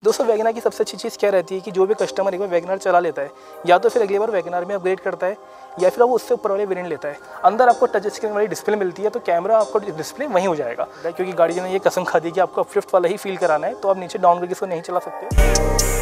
दोस्तों वैगनआर की सबसे अच्छी चीज़ क्या रहती है कि जो भी कस्टमर एक बार वैगनआर चला लेता है या तो फिर अगली बार वैगनआर में अपग्रेड करता है या फिर वो उससे ऊपर वाले वेरिएंट लेता है। अंदर आपको टच स्क्रीन वाली डिस्प्ले मिलती है, तो कैमरा आपको डिस्प्ले वहीं हो जाएगा, क्योंकि गाड़ी ने ये कसम खा दी कि आपको अपलिफ्ट वाला ही फील कराना है, तो आप नीचे डाउन करके इसको नहीं चला सकते।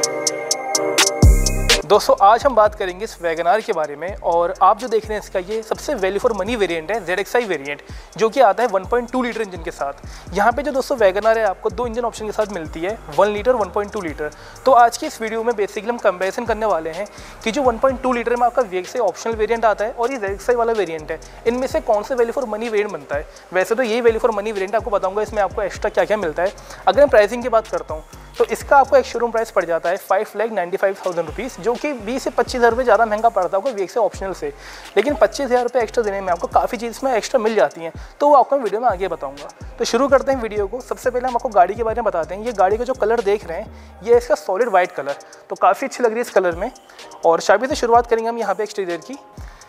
दोस्तों आज हम बात करेंगे इस वैगनआर के बारे में, और आप जो देख रहे हैं इसका ये सबसे वैल्यू फॉर मनी वेरिएंट है ZXi वेरिएंट, जो कि आता है 1.2 लीटर इंजन के साथ। यहाँ पे जो दोस्तों वैगनआर है आपको दो इंजन ऑप्शन के साथ मिलती है, 1 लीटर 1.2 लीटर। तो आज की इस वीडियो में बेसिकली हम कंपैरिजन करने वाले हैं कि जो 1.2 लीटर में आपका VXi ऑप्शनल वेरिएंट आता है और ये ZXi वाला वेरिएंट है, इनमें से कौन से वैल्यू फॉर मनी वेरिएंट बनता है। वैसे तो यही वैल्यू फॉर मनी वेरिएंट आपको बताऊंगा, इसमें आपको एक्स्ट्रा क्या क्या मिलता है। अगर मैं प्राइसिंग की बात करता हूँ तो इसका आपको एक शोरूम प्राइस पड़ जाता है 5,95,000 रुपीज़, जो कि 20 से 25,000 रुपये ज़्यादा महंगा पड़ता होगा VXi ऑप्शनल से। लेकिन 25,000 रुपये एक्स्ट्रा देने में आपको काफ़ी चीज़ इसमें एक्स्ट्रा मिल जाती हैं, तो वो आपको वीडियो में आगे बताऊंगा। तो शुरू करते हैं वीडियो को। सबसे पहले हम आपको गाड़ी के बारे में बताते हैं। ये गाड़ी का जो कलर देख रहे हैं ये इसका सॉलिड वाइट कलर, तो काफ़ी अच्छी लग रही है इस कलर में। और चाबी से शुरुआत करेंगे हम यहाँ पे एक्सटीरियर की।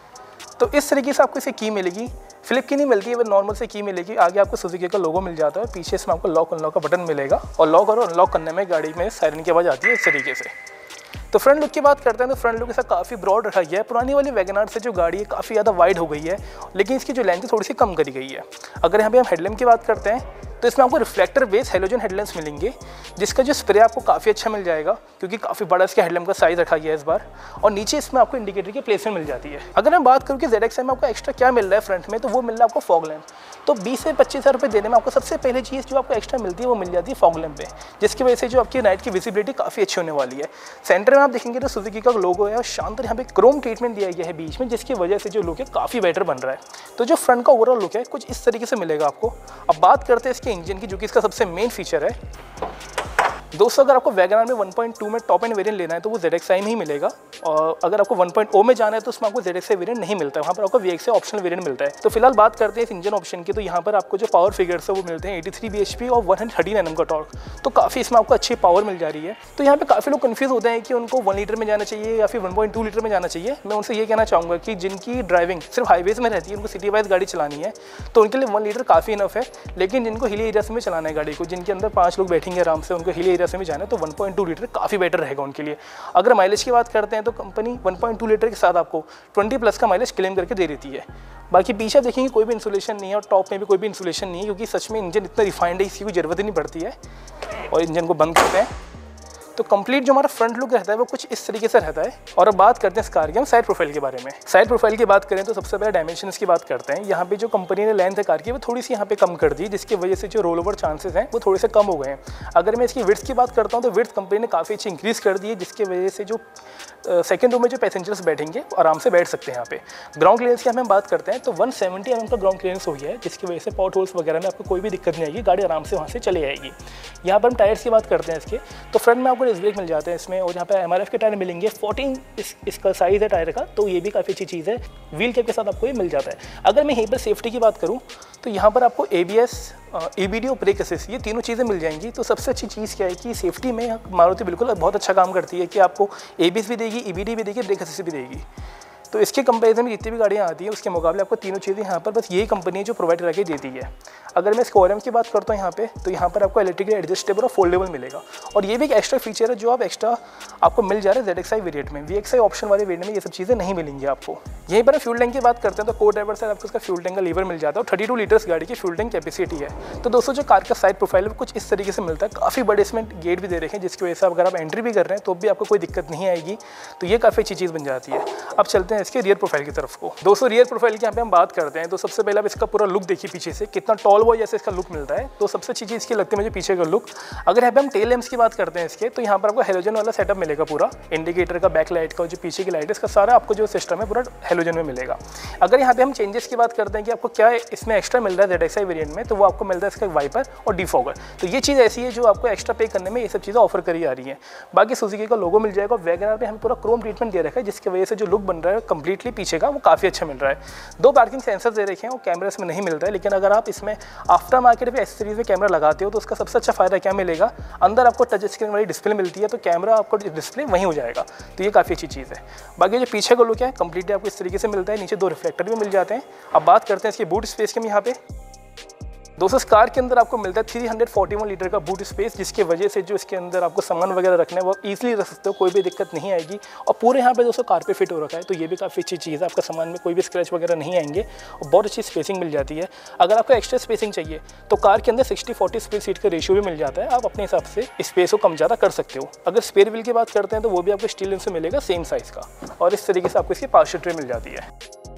तो इस तरीके से आपको इसे की मिलेगी, फ्लिप की नहीं मिलती है, वो नॉर्मल से की मिलेगी। आगे आपको सुजुकी का लोगो मिल जाता है, पीछे इसमें आपको लॉक अनलॉक का बटन मिलेगा, और लॉक और अनलॉक करने में गाड़ी में सायरन की आवाज़ आती है इस तरीके से। तो फ्रंट लुक की बात करते हैं तो फ्रंट लुक इसका काफ़ी ब्रॉड रखा गया है। पुरानी वाली वैगनआर से जो गाड़ी है काफ़ी ज़्यादा वाइड हो गई है, लेकिन इसकी जो लेंथ है थोड़ी सी कम करी गई है। अगर यहाँ पे हम हेडलैम्प की बात करते हैं तो इसमें आपको रिफ्लेक्टर बेस हेलोजन हेडलैम्प्स मिलेंगे, जिसका जो स्प्रे आपको काफ़ी अच्छा मिल जाएगा, क्योंकि काफ़ी बड़ा इसका हेडलैम्प का साइज़ रखा गया है इस बार। और नीचे इसमें आपको इंडिकेटर की प्लेसमेंट मिल जाती है। अगर मैं बात करूँ कि ZXi में आपको एक्स्ट्रा क्या मिल रहा है फ्रंट में, तो वो मिल रहा है आपको फॉग लैम्प। तो 20 से 25,000 रुपये देने में आपको सबसे पहले चीज़ जो आपको एक्स्ट्रा मिलती है वो मिल जाती है फॉग लैम्प पे, जिसकी वजह से जो आपकी नाइट की विजिबिलिटी काफ़ी अच्छी होने वाली है। सेंटर में आप देखेंगे तो सुजुकी का लोगो है और शानदार यहाँ पे क्रोम ट्रीटमेंट दिया गया है बीच में, जिसकी वजह से जो लुक है काफ़ी बेटर बन रहा है। तो जो फ्रंट का ओवरऑल लुक है कुछ इस तरीके से मिलेगा आपको। अब बात करते हैं इसके इंजन की, जो कि इसका सबसे मेन फीचर है। दोस्तों अगर आपको वैगनआर में 1.2 में टॉप एंड वेरिएंट लेना है तो वो ZXi में ही मिलेगा, और अगर आपको 1.0 में जाना है तो उसमें आपको ZXi वेरिएंट नहीं मिलता है, वहाँ पर आपको VXi ऑप्शनल वेरिएंट मिलता है। तो फिलहाल बात करते हैं इस इंजन ऑप्शन की। तो यहाँ पर आपको जो पावर फिगर्स है वो मिलते हैं 83 bhp और 113 Nm का टॉर्क, तो काफ़ी इसमें आपको अच्छी पावर मिल जा रही है। तो यहाँ पे काफ़ी लोग कन्फ्यूज़ होते हैं कि उनको 1 लीटर में जाना चाहिए या फिर 1.2 लीटर में जाना चाहिए। मैं उनसे ये कहना चाहूँगा कि जिनकी ड्राइविंग सिर्फ हाईवेज़ में रहती है, उनको सिटी वाइज गाड़ी चलानी है, तो उनके लिए 1 लीटर काफ़ी इनफ है। लेकिन जिनको हिली एरियाज में चलाना है गाड़ी को, जिनके अंदर 5 लोग बैठेंगे आराम से, उनको हिली एरियाज में जाना है, तो 1.2 लीटर काफ़ी बेटर रहेगा उनके लिए। अगर माइलेज की बात करते हैं तो कंपनी 1.2 लीटर के साथ आपको 20+ का माइलेज क्लेम करके दे देती है। बाकी पीछे देखेंगे कोई भी इंसुलेशन नहीं है, और टॉप में भी कोई भी इंसुलेशन नहीं है, क्योंकि सच में इंजन इतना रिफाइंड है, इसकी कोई ज़रूरत ही नहीं पड़ती है। और इंजन को बंद करते हैं तो कंप्लीट जो हमारा फ्रंट लुक रहता है वो कुछ इस तरीके से रहता है। और अब बात करते हैं इस कार की हम साइड प्रोफाइल के बारे में। साइड प्रोफाइल की बात करें तो सबसे पहले डायमेंशंस की बात करते हैं। यहाँ पे जो कंपनी ने लेंथ है कार की वो थोड़ी सी यहाँ पे कम कर दी, जिसकी वजह से जो रोल ओवर चांसेस हैं वो थोड़े से कम हो गए हैं। अगर मैं इसकी विड्थ की बात करता हूँ तो विड्थ कंपनी ने काफ़ी अच्छी इंक्रीज़ कर दी है, जिसकी वजह से जो सेकंड रो में जो पैसेंजर्स बैठेंगे वो आराम से बैठ सकते हैं। यहाँ पे ग्राउंड क्लियरेंस की हम बात करते हैं तो 170 mm का ग्राउंड क्लियरेंस हो गया है, जिसकी वजह से पॉट होल्स वगैरह में आपको कोई भी दिक्कत नहीं आएगी, गाड़ी आराम से वहाँ से चली आएगी। यहाँ पर हम टायर्स की बात करते हैं इसके, तो फ्रंट में आपको डिस्क ब्रेक मिल जाते हैं इसमें, और यहाँ पे MRF के टायर मिलेंगे 14 इसका साइज़ है टायर का, तो ये भी काफ़ी अच्छी चीज़ है। व्हील कैप के साथ आपको ये मिल जाता है। अगर मैं यहीं पर सेफ्टी की बात करूँ तो यहाँ पर आपको ABS, EBD और ब्रेक असिस्ट, ये तीनों चीज़ें मिल जाएंगी। तो सबसे अच्छी चीज़ क्या है कि सेफ्टी में मारुति बिल्कुल बहुत अच्छा काम करती है कि आपको ABS भी देगी, EBD भी देगी, ब्रेक असिस्ट भी देगी। तो इसके कंपैरिजन में जितनी भी गाड़ियाँ आती हैं उसके मुकाबले आपको तीनों चीज़ें यहाँ पर बस यही कंपनी है जो प्रोवाइड करके देती है। अगर मैं इसके ORM की बात करता हूँ यहाँ पे, तो यहाँ पर आपको इलेक्ट्रिकली एडजस्टेबल और फोल्डेबल मिलेगा, और ये भी एक एक्स्ट्रा फीचर है जो आप एक्स्ट्रा आपको मिल जा रहा है ZXi वेरिएंट में। VXi ऑप्शन वाले वेरिएंट में ये सब चीज़ें नहीं मिलेंगी आपको। यहीं पर फ्यूल टैंक की बात करते हैं तो को ड्राइवर से आपको इसका फ्यूल टैंक का लीवर मिल जाता है, और 32 लीटर्स गाड़ी की फ्यूल टैंक कैपेसिटी है। तो दोस्तों जो कार का साइड प्रोफाइल है कुछ इस तरीके से मिलता है। काफ़ी बड़े इसमें गेट भी दे रखे हैं, जिसकी वजह से अगर आप एंट्री भी कर रहे हैं तो भी आपको कोई दिक्कत नहीं आएगी, तो ये काफ़ी अच्छी चीज़ बन जाती है। अब चलते हैं इसके रियर प्रोफाइल की तरफ को। दोस्तों रियर प्रोफाइल की यहाँ पे हम बात करते हैं तो सबसे पहले आप इसका पूरा लुक देखिए, पीछे से कितना टॉल बॉय जैसे इसका लुक मिलता है। तो सबसे अच्छी चीज़ इसकी लगती है मुझे पीछे का लुक। अगर यहाँ पे हम टेल लैंप्स की बात करते हैं इसके, तो यहाँ पर आपको हेलोजन वाला सेटअप मिलेगा पूरा, इंडिकेटर का, बैक लाइट का, जो पीछे की लाइट है इसका सारा आपको जो सिस्टम है पूरा हेलोजन में मिलेगा। अगर यहाँ पे हम चेंजेस की बात करते हैं कि आपको क्या इसमें एक्स्ट्रा मिल रहा है ZXi वेरिएंट में, तो वो आपको मिल रहा है इसका वाइपर और डिफॉगर। तो ये चीज़ ऐसी है जो आपको एक्स्ट्रा पे करने में ये सब चीज़ें ऑफर करी जा रही है। बाकी सुजुकी का लोगो मिल जाएगा। वैगनआर पे हमें पूरा क्रोम ट्रीटमेंट दे रखा है, जिसकी वजह से जो लुक बन रहा है कंप्लीटली पीछे का वो काफ़ी अच्छा मिल रहा है। 2 पार्किंग सेंसर दे रखे हैं, वो कैमरा इसमें नहीं मिलता है, लेकिन अगर आप इसमें आफ्टर मार्केट पे एसेसरीज में कैमरा लगाते हो तो उसका सबसे अच्छा फायदा क्या मिलेगा, अंदर आपको टच स्क्रीन वाली डिस्प्ले मिलती है, तो कैमरा आपको डिस्प्ले वहीं हो जाएगा, तो ये काफ़ी अच्छी चीज़ है। बाकी जो पीछे का लुक है कंप्लीटली आपको इस तरीके से मिलता है, नीचे 2 रिफ्लेक्टर भी मिल जाते हैं। अब बात करते हैं इसकी बूट स्पेस की हम यहाँ पे। दोस्तों इस कार के अंदर आपको मिलता है 341 लीटर का बूट स्पेस, जिसकी वजह से जो इसके अंदर आपको सामान वगैरह रखना है वो ईजिली रख सकते हो, कोई भी दिक्कत नहीं आएगी। और पूरे यहाँ पे दोस्तों कारपेट फिट हो रखा है, तो ये भी काफ़ी अच्छी चीज़ है, आपका सामान में कोई भी स्क्रैच वगैरह नहीं आएंगे और बहुत अच्छी स्पेसिंग मिल जाती है। अगर आपको एक्स्ट्रा स्पेसिंग चाहिए तो कार के अंदर 60-40 स्पेयर सीट का रेशियो भी मिल जाता है, आप अपने हिसाब से स्पेस को कम ज़्यादा कर सकते हो। अगर स्पेयर व्हील की बात करते हैं तो वो भी आपको स्टील से मिलेगा सेम साइज़ का, और इस तरीके से आपको इसकी पार्शल ट्रे मिल जाती है।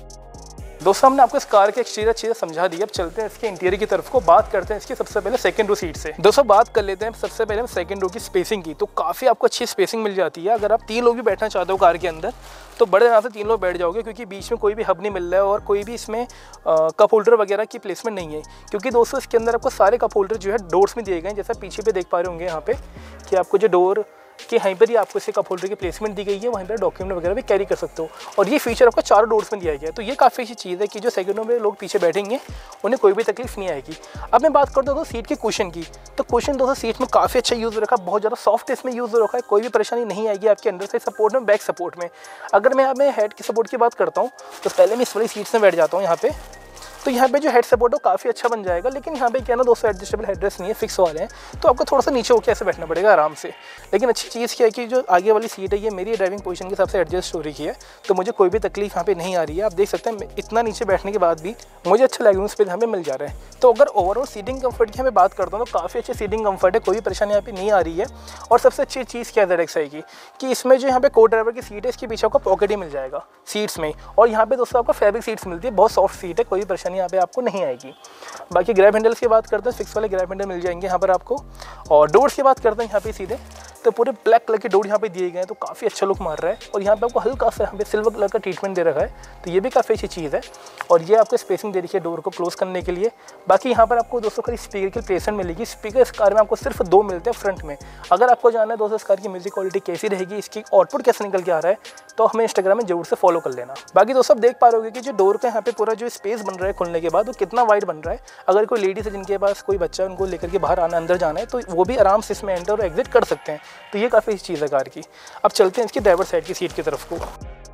दोस्तों हमने आपको इस कार के एक्सटीरियर चीज़ें समझा दी, अब चलते हैं इसके इंटीरियर की तरफ को, बात करते हैं इसकी सबसे पहले सेकंड रो सीट से। दोस्तों बात कर लेते हैं सबसे पहले हम सेकंड रो की स्पेसिंग की, तो काफ़ी आपको अच्छी स्पेसिंग मिल जाती है। अगर आप 3 लोग भी बैठना चाहते हो कार के अंदर तो बड़े आराम से 3 लोग बैठ जाओगे, क्योंकि बीच में कोई भी हब नहीं मिल रहा है और कोई भी इसमें कप होल्डर वगैरह की प्लेसमेंट नहीं है, क्योंकि दोस्तों इसके अंदर आपको सारे कप होल्डर जो है डोर्स में दिए गए हैं। जैसा पीछे पे देख पा रहे होंगे यहाँ पे कि आपको जो डोर कि वहीं पर ही आपको इसे कप होल्डर की प्लेसमेंट दी गई है, वहीं पर डॉक्यूमेंट वगैरह भी कैरी कर सकते हो। और ये फीचर आपको 4 डोर्स में दिया गया है, तो ये काफ़ी अच्छी चीज़ है कि जो सेकंडों में लोग पीछे बैठेंगे उन्हें कोई भी तकलीफ नहीं आएगी। अब मैं बात करता हूँ सीट के कुशन की, तो कुशन दोस्तों सीट में काफ़ी अच्छा यूज़ रखा, बहुत ज़्यादा सॉफ्ट इसमें यूज़ रखा है, कोई भी परेशानी नहीं आएगी आपके अंदर से सपोर्ट में, बैक सपोर्ट में। अगर मैं यहाँ हेड की सपोर्ट की बात करता हूँ तो पहले मैं इस वाली सीट में बैठ जाता हूँ यहाँ पे, तो यहाँ पे जो हेड सपोर्ट हो काफ़ी अच्छा बन जाएगा। लेकिन यहाँ पे क्या ना दोस्तों एडजस्टेबल हेडरेस्ट नहीं है, फिक्स वाले हैं, तो आपको थोड़ा सा नीचे होकर ऐसे बैठना पड़ेगा आराम से। लेकिन अच्छी चीज़ क्या है कि जो आगे वाली सीट है ये मेरी ड्राइविंग पोजीशन के हिसाब से एडजस्ट हो रही है, तो मुझे कोई भी तकलीफ यहाँ पे नहीं आ रही है। आप देख सकते हैं इतना नीचे बैठने के बाद भी मुझे अच्छा लेग रूम स्पेस यहाँ पे मिल जा रहा है। तो अगर ओवरऑल सीटिंग कम्फर्ट की हमें बात करता हूँ तो काफ़ी अच्छी सीटिंग कम्फर्ट है, कोई भी परेशानी यहाँ पे नहीं आ रही है। और सबसे अच्छी चीज़ क्या है ZXi की कि इसमें जो यहाँ पे को ड्राइवर की सीट है इसके पीछे आपको पॉकेट ही मिल जाएगा सीट्स में, और यहाँ पे दोस्तों आपको फैब्रिक सीट्स मिलती है, बहुत सॉफ्ट सीट है, कोई भी परेशानी यहाँ पे आपको नहीं आएगी। बाकी ग्रैब हैंडल्स की बात करते हैं, फिक्स वाले ग्रैब हैंडल मिल जाएंगे यहाँ पर आपको। और डोर्स की बात करते हैं यहाँ पे सीधे तो पूरे ब्लैक कलर के डोर यहाँ पे दिए गए हैं, तो काफ़ी अच्छा लुक मार रहा है। और यहाँ पे आपको हल्का सा यहाँ पे सिल्वर कलर का ट्रीटमेंट दे रखा है, तो ये भी काफ़ी अच्छी चीज़ है। और ये आपको स्पेसिंग दे रखी है डोर को क्लोज करने के लिए। बाकी यहाँ पर आपको दोस्तों खाली स्पीकर की प्लेसमेंट मिलेगी। स्पीकर इस कार में आपको सिर्फ 2 मिलते हैं फ्रंट में। अगर आपको जानना है दोस्तों इस कार की म्यूजिक क्वालिटी कैसी रहेगी, इसकी आउटपुट कैसे निकल के आ रहा है, तो हमें इंस्टाग्राम में जरूर से फॉलो कर लेना। बाकी दोस्तों आप देख पा रहे होगे कि जो डोर का यहाँ पे पूरा जो स्पेस बन रहा है खुलने के बाद वो कितना वाइड बन रहा है। अगर कोई लेडीज है जिनके पास कोई बच्चा उनको लेकर के बाहर आना अंदर जाना है तो वो भी आराम से इसमें एंटर और एग्जिट कर सकते हैं, तो ये काफ़ी अच्छी चीज़ है कार की। अब चलते हैं इसकी ड्राइवर साइड की सीट की तरफ को।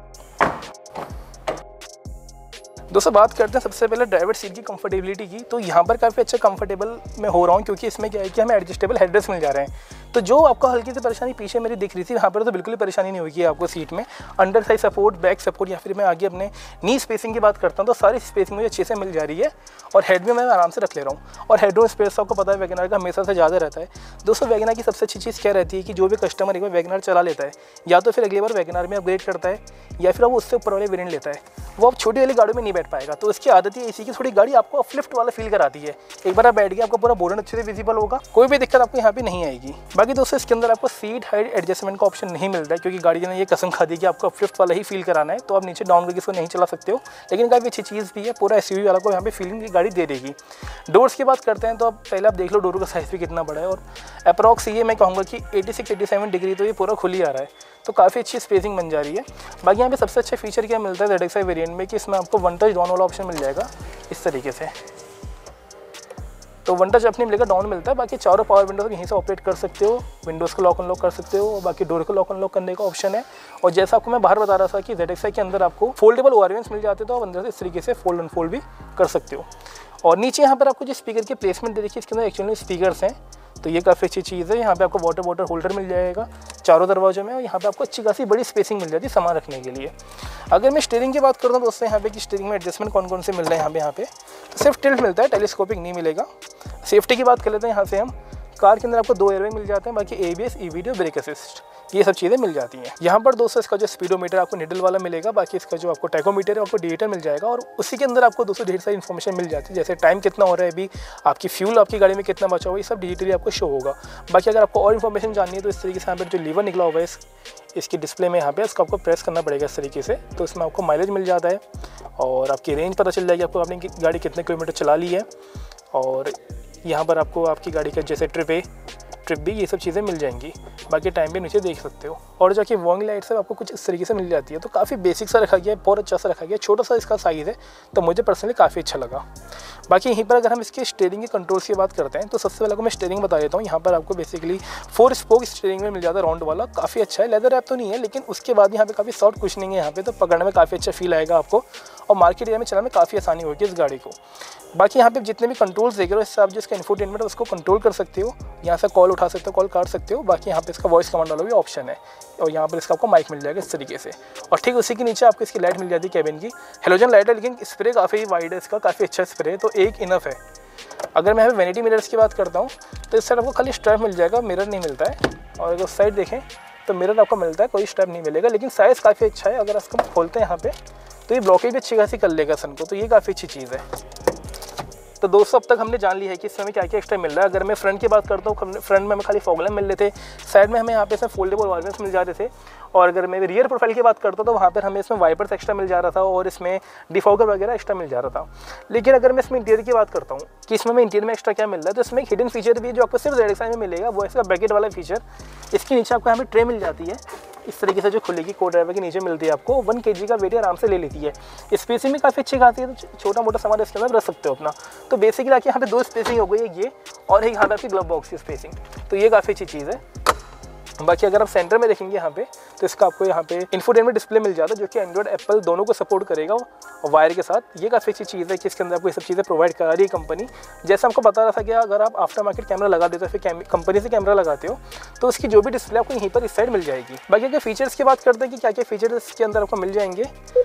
दोस्तों बात करते हैं सबसे पहले ड्राइवर सीट की कंफर्टेबिलिटी की, तो यहाँ पर काफ़ी अच्छा कंफर्टेबल मैं हो रहा हूँ, क्योंकि इसमें क्या है कि हमें एडजस्टेबल हेडरेस्ट मिल जा रहे हैं। तो जो आपको हल्की सी परेशानी पीछे मेरी दिख रही थी वहाँ पर तो बिल्कुल ही परेशानी नहीं होगी आपको सीट में। Under side support, back support, या फिर मैं आगे अपने नी स्पेसिंग की बात करता हूँ तो सारी स्पेसिंग मुझे अच्छे से मिल जा रही है, और हेड भी मैं आराम से रख ले रहा हूँ। और हेडरूम स्पेस आपको पता है वैगनआर का हमेशा से ज़्यादा रहता है। दोस्तों वैगनआर की सबसे अच्छी चीज़ क्या रहती है कि जो भी कस्टमर एक बार वैगनआर चला लेता है या तो फिर अगली बार वैगनआर में अपग्रेड करता है या फिर वो उससे ऊपर वाले वेरिएंट लेता है, वो अब छोटी वाली गाड़ी में नहीं बैठ पाएगा। तो इसकी आदत ही ऐसी कि थोड़ी गाड़ी आपको अपलिफ्ट वाला फील कराती है। एक बार आप बैठ गए आपको पूरा बोनट अच्छे से विजिबल होगा, कोई भी दिक्कत आपको यहाँ पे नहीं आएगी। बाकी दोस्तों इसके अंदर आपको सीट हाइट एडजस्टमेंट का ऑप्शन नहीं मिलता है, क्योंकि गाड़ी ने ये कसम खा दी कि आपको अपलिफ्ट वाला ही फील कराना है, तो आप नीचे डाउन करके इसको नहीं चला सकते हो। लेकिन काफ़ी अच्छी चीज़ भी है, पूरा एसयूवी वाला को यहाँ पे फीलिंग की गाड़ी दे देगी। डोर्स की बात करते हैं तो अब पहले आप देख लो डोर का साइज़ भी कितना बड़ा है, और अप्रॉक्स ये मैं कहूँगा कि 86-87 डिग्री तो ये पूरा खुल ही आ रहा है, तो काफ़ी अच्छी स्पेसिंग बन जा रही है। बाकी यहाँ पे सबसे अच्छा फीचर क्या मिलता है ZXi वेरिएंट में कि इसमें आपको वन टच डाउन वाला ऑप्शन मिल जाएगा इस तरीके से। तो वन टच अपनी मिलेगा, डाउन मिलता है। बाकी चारों पावर विंडोज यहीं से ऑपरेट कर सकते हो, विंडोज़ को लॉक अनलॉक कर सकते हो, और बाकी डोर को लॉक अनलॉक करने का ऑप्शन है। और जैसा आपको मैं बाहर बता रहा था कि ZXi के अंदर आपको फोल्डेबल ओआरवीएंस मिल जाते हैं, तो आप अंदर से इस तरीके से फोल्ड अनफोल्ड भी कर सकते हो। और नीचे यहाँ पर आपको जो स्पीकर की प्लेसमेंट दे रखी है इसके अंदर एक्चुअली स्पीकर्स हैं, तो ये काफ़ी अच्छी चीज़ है। यहाँ पे आपको वाटर होल्डर मिल जाएगा चारों दरवाजों में, और यहाँ पे आपको अच्छी खासी बड़ी स्पेसिंग मिल जाती है सामान रखने के लिए। अगर मैं स्टीयरिंग की बात करता हूँ दोस्तों यहाँ पे कि स्टीयरिंग में एडजस्टमेंट कौन कौन से मिल रहे हैं यहाँ पे तो सिर्फ टिल्ट मिलता है, टेलीस्कोपिक नहीं मिलेगा। सेफ्टी की बात कर लेते हैं यहाँ से हम, कार के अंदर आपको 2 एयरबैग मिल जाते हैं, बाकी ABS, EVD और ब्रेक असिस्ट ये सब चीज़ें मिल जाती हैं। यहाँ पर दोस्तों इसका जो स्पीडोमीटर आपको निडल वाला मिलेगा, बाकी इसका जो आपको टैकोमीटर है आपको डिजिटल मिल जाएगा, और उसी के अंदर आपको दोस्तों ढेर सारी इन्फॉर्मेशन मिल जाती है, जैसे टाइम कितना हो रहा है अभी, आपकी फ्यूल आपकी गाड़ी में कितना बचा हुआ है, ये सब डिजिटली आपको शो होगा। बाकी अगर आपको और इन्फॉर्मेशन जाननी है तो इस तरीके से यहाँ पर जो लीवर निकला हुआ है इसकी डिस्प्ले में यहाँ पे इसको आपको प्रेस करना पड़ेगा इस तरीके से, तो इसमें आपको माइलेज मिल जाता है और आपकी रेंज पता चल जाएगी आपको आपने गाड़ी कितने किलोमीटर चला ली है। और यहाँ पर आपको आपकी गाड़ी का जैसे ट्रिप है ट्रिप भी, ये सब चीज़ें मिल जाएंगी। बाकी टाइम भी नीचे देख सकते हो। और जाके वार्निंग लाइट्स आपको कुछ इस तरीके से मिल जाती है। तो काफ़ी बेसिक सा रखा गया है, बहुत अच्छा सा रखा गया है, छोटा सा इसका साइज़ है, तो मुझे पर्सनली काफ़ी अच्छा लगा। बाकी यहीं पर अगर हम इसके स्टीयरिंग के कंट्रोल्स की बात करते हैं तो सबसे पहले को मैं स्टीयरिंग बता देता हूँ। यहाँ पर आपको बेसिकली 4 स्पोक स्टीयरिंग में मिल जाता है, राउंड वाला, काफ़ी अच्छा है। लेदर रैप तो नहीं है, लेकिन उसके बाद यहाँ पे काफ़ी सॉफ्ट कुशनिंग है यहाँ पे, तो पकड़ने में काफ़ी अच्छा फील आएगा आपको और मार्केट एरिया में चलाने में काफ़ी आसानी होगी इस गाड़ी को। बाकी यहाँ पे जितने भी कंट्रोल्स देख रहे हो, इससे आप जो इसका इंफोटेनमेंट है उसको कंट्रोल कर सकते हो। यहाँ से कॉल उठा सकते हो, कॉल काट सकते हो। बाकी यहाँ पे इसका वॉइस कमांड वाला भी ऑप्शन है और यहाँ पर इसका आपको माइक मिल जाएगा इस तरीके से। और ठीक उसी के नीचे आपको इसकी लाइट मिल जाती है कैबिन की, हेलोजन लाइट है, लेकिन स्प्रे काफ़ी वाइड है इसका, काफ़ी अच्छा स्प्रे है, तो एक इनफ है। अगर मैं वैनिटी मिरर्स की बात करता हूँ तो इस साइड आपको खाली स्ट्रैप मिल जाएगा, मिरर नहीं मिलता है। और अगर उस साइड देखें तो मिरर आपको मिलता है, कोई स्ट्रैप नहीं मिलेगा, लेकिन साइज़ काफ़ी अच्छा है। अगर इसको खोलते हैं यहाँ पे तो ये ब्लॉकेज भी अच्छी खासी कर लेगा सन को, तो ये काफ़ी अच्छी चीज़ है। तो दोस्तों अब तक हमने जान लिया है कि इसमें हमें क्या क्या एक्स्ट्रा मिल रहा है। अगर मैं फ्रंट की बात करता हूँ, फ्रंट में हमें खाली फॉग लैंप मिल रहे थे, साइड में हमें यहाँ पे इसमें फोल्डेबल वाइपर्स मिल जाते थे। और अगर मैं रियर प्रोफाइल की बात करता हूँ तो वहाँ पर हमें इसमें वाइपर्स एक्स्ट्रा मिल जा रहा था और इसमें डिफॉगर वगैरह एक्स्ट्रा मिल जा रहा था। लेकिन अगर मैं इसमें इंटीरियर की बात करता हूँ कि इसमें हमें इंटीरियर में एक्स्ट्रा क्या मिल रहा है, तो इसमें एक हिडन फीचर भी है जो आपको सिर्फ ZXi में मिलेगा, वो इसका ब्रैकेट वाला फीचर। इसके नीचे आपको यहाँ पे ट्रे मिल जाती है इस तरीके से, जो खुलेगी, को ड्राइवर के नीचे मिलती है आपको। 1 kg का वेट आराम से ले लेती है। स्पेसिंग भी काफ़ी अच्छी खाती है, तो छोटा मोटा सामान इसके अंदर रख सकते हो अपना। तो बेसिकली आके यहाँ पे 2 स्पेसिंग हो गई है, ये और एक यहाँ पे आपकी ग्लव बॉक्स की स्पेसिंग, तो ये काफ़ी अच्छी चीज़ है। बाकी अगर आप सेंटर में देखेंगे यहाँ पे तो इसका आपको यहाँ पे इंफोटेनमेंट डिस्प्ले मिल जाता है, जो कि एंड्रॉइड एप्पल दोनों को सपोर्ट करेगा और वायर के साथ। ये काफ़ी अच्छी चीज़ है कि इसके अंदर आपको ये सब चीज़ें प्रोवाइड करा रही है कंपनी। जैसे आपको बता रहा था कि अगर आप आफ्टर मार्केट कैमरा लगा देते हो, फिर कंपनी से कैमरा लगाते हो, तो उसकी जो भी डिस्प्ले आपको यहीं पर इस साइड मिल जाएगी। बाकी अगर फीचर्स की बात करते हैं कि क्या क्या फीचर्स इसके अंदर आपको मिल जाएंगे,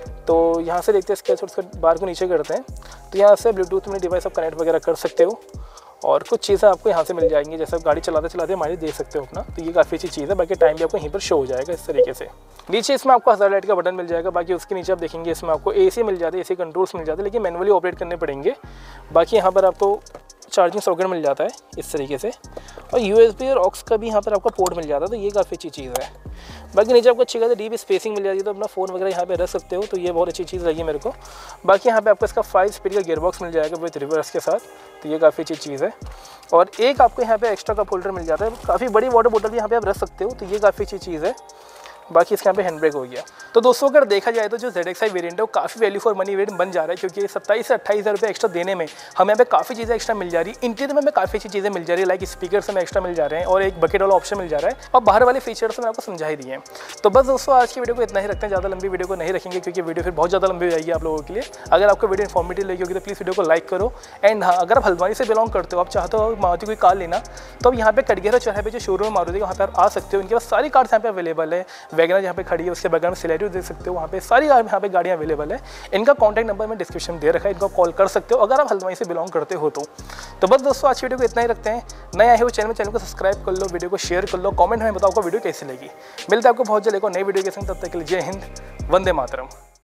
तो यहाँ से देखते हैं इसके उसका बार को नीचे करते हैं, तो यहाँ से ब्लूटूथ में डिवाइस आप कनेक्ट वगैरह कर सकते हो और कुछ चीज़ें आपको यहाँ से मिल जाएंगी। जैसे आप गाड़ी चलाते चलाते माइलेज देख सकते हो अपना, तो ये काफ़ी अच्छी चीज़ है। बाकी टाइम भी आपको यहीं पर शो हो जाएगा इस तरीके से। नीचे इसमें आपको हज़ार लाइट का बटन मिल जाएगा। बाकी उसके नीचे आप देखेंगे इसमें आपको AC मिल जाते हैं, AC कंट्रोल्स मिल जाते हैं, लेकिन मैनुअली ऑपरेट करने पड़ेंगे। बाकी यहाँ पर आपको चार्जिंग सॉकेट मिल जाता है इस तरीके से और USB और ऑक्स का भी यहाँ पर आपको पोर्ट मिल जाता है, तो ये काफ़ी अच्छी चीज़ है। बाकी नीचे आपको अच्छी खासी डीप स्पेसिंग मिल जाती है, तो अपना फ़ोन वगैरह यहाँ पे रख सकते हो, तो ये बहुत अच्छी चीज़ लगी मेरे को। बाकी यहाँ पे आपको इसका 5 स्पीड का गियरबॉक्स मिल जाएगा विद रिवर्स के साथ, तो ये काफ़ी अच्छी चीज़ है। और एक आपको यहाँ पे एक्स्ट्रा कप होल्डर मिल जाता है, काफ़ी बड़ी वाटर बोतल भी यहाँ पे आप रख सकते हो, तो ये काफ़ी अच्छी चीज़ है। बाकी इसके यहाँ पे हैंड ब्रेक हो गया। तो दोस्तों अगर देखा जाए तो जो ZXi वेरिएंट है वो काफ़ी वैल्यू फॉर मनी वेरिएंट बन जा रहा है, क्योंकि 27 से 28 हज़ार रुपये एक्स्ट्रा देने में हमें यहाँ पे काफ़ी चीज़ें एक्स्ट्रा मिल जा रही है। इंटीरियर में हमें काफ़ी अच्छी चीज़ें मिल जा रही है, लाइक स्पीकर हमें एक्स्ट्रा मिल जा रहे हैं और एक बकेट वाला ऑप्शन मिल जा रहा है, और बाहर वाले फीचर्स मैंने आपको समझा ही दिए हैं। तो बस दोस्तों आज की वीडियो को इतना ही रखते हैं, ज़्यादा लंबी वीडियो को नहीं रखेंगे क्योंकि वीडियो फिर बहुत ज़्यादा लंबी हो जाएगी आप लोगों के लिए। अगर आपको वीडियो इन्फॉर्मेटिव लगी होगी तो प्लीज़ वीडियो को लाइक करो। एंड हाँ, अगर आप हल्द्वानी से बिलोंग करते हो, आप चाहते हो मारुति कोई कार लेना, तो अब यहाँ पे कटघरा चौराहे पे जो शोरूम मारुति वहाँ पर आप आ सकते हो। इनके पास सारी कार्स यहाँ पे अवेलेबल है। वैगनर यहाँ पे खड़ी है, उसके बगल में सिलेरियो देख सकते हो, वहाँ पे सारी यहाँ पे गाड़ियाँ अवेलेबल है। इनका कॉन्टैक्ट नंबर मैं डिस्क्रिप्शन में दे रखा है, इनको कॉल कर सकते हो अगर आप हल्द्वानी से बिलोंग करते हो तो बस दोस्तों आज की वीडियो को इतना ही रखते हैं। नए आए हो चैनल को सब्सक्राइब कर लो, वीडियो को शेयर कर लो, कमेंट में बताओ आपको वीडियो कैसी लगी। मिलता है आपको बहुत जल्द एक और नई वीडियो के संग, तब तक के लिए जय हिंद, वंदे मातरम।